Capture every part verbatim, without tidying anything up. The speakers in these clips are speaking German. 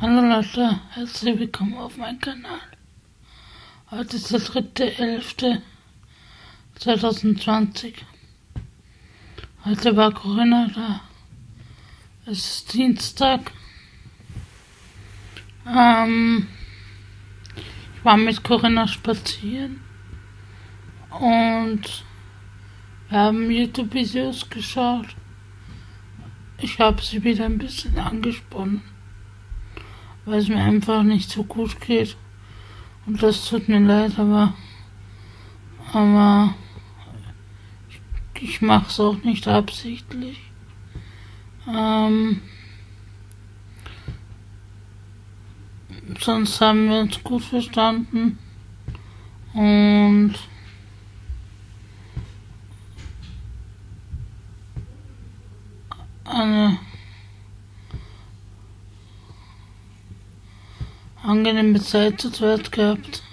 Hallo Leute, herzlich willkommen auf meinem Kanal. Heute ist der dritte elfte zweitausendzwanzig. Heute war Corinna da. Es ist Dienstag. Ähm, ich war mit Corinna spazieren und wir haben YouTube-Videos geschaut. Ich habe sie wieder ein bisschen angesponnen, weil es mir einfach nicht so gut geht. Und das tut mir leid, aber, aber ich, ich mache es auch nicht absichtlich. Ähm, sonst haben wir uns gut verstanden und eine angenehme Zeit zu zweit gehabt.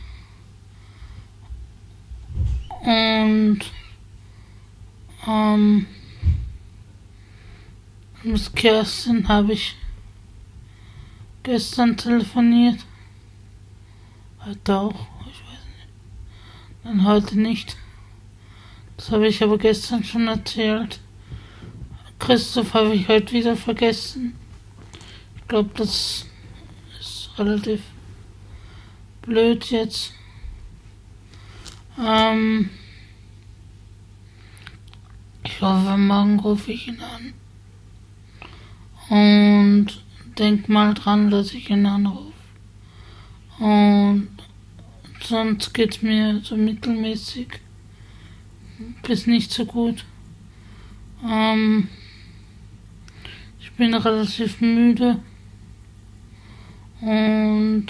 Und ähm, mit Kerstin habe ich gestern telefoniert. Heute auch, ich weiß nicht. Dann heute nicht. Das habe ich aber gestern schon erzählt. Christoph habe ich heute wieder vergessen. Ich glaube, das ist relativ blöd jetzt. Ähm, ich hoffe, morgen rufe ich ihn an. Und denk mal dran, dass ich ihn anrufe. Und sonst geht es mir so mittelmäßig bis nicht so gut. Ähm, ich bin relativ müde und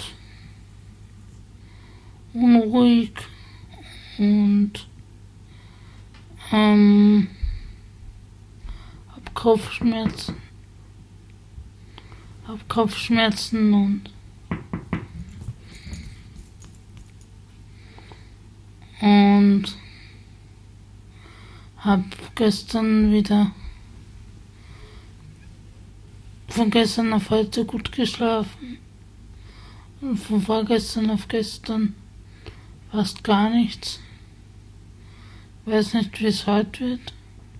unruhig und ähm, hab Kopfschmerzen. Hab Kopfschmerzen und und hab gestern wieder von gestern auf heute gut geschlafen und von vorgestern auf gestern fast gar nichts. Ich weiß nicht, wie es heute wird.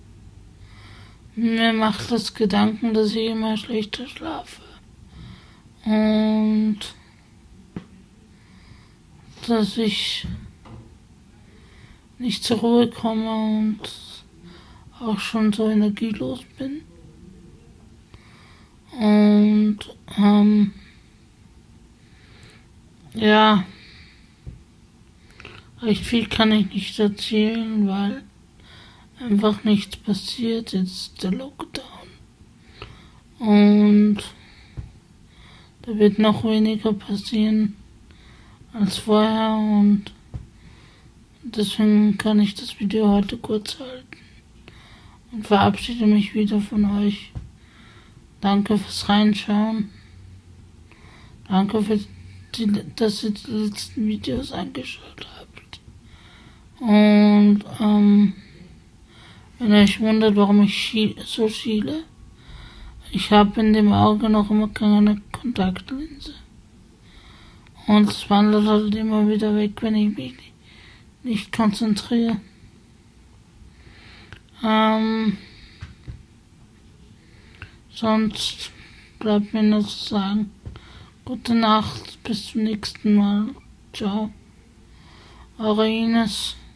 Mir macht das Gedanken, dass ich immer schlechter schlafe und dass ich nicht zur Ruhe komme und auch schon so energielos bin. Und ähm, ja, recht viel kann ich nicht erzählen, weil einfach nichts passiert. Jetzt ist der Lockdown und da wird noch weniger passieren als vorher und deswegen kann ich das Video heute kurz halten und verabschiede mich wieder von euch. Danke fürs Reinschauen. Danke, für die, dass ihr die letzten Videos angeschaut habt. Und ähm, wenn ihr euch wundert, warum ich schie so schiele, ich habe in dem Auge noch immer keine Kontaktlinse. Und es wandert halt immer wieder weg, wenn ich mich nicht konzentriere. Ähm, sonst bleibt mir nur zu sagen, gute Nacht, bis zum nächsten Mal. Ciao. Eure Ines.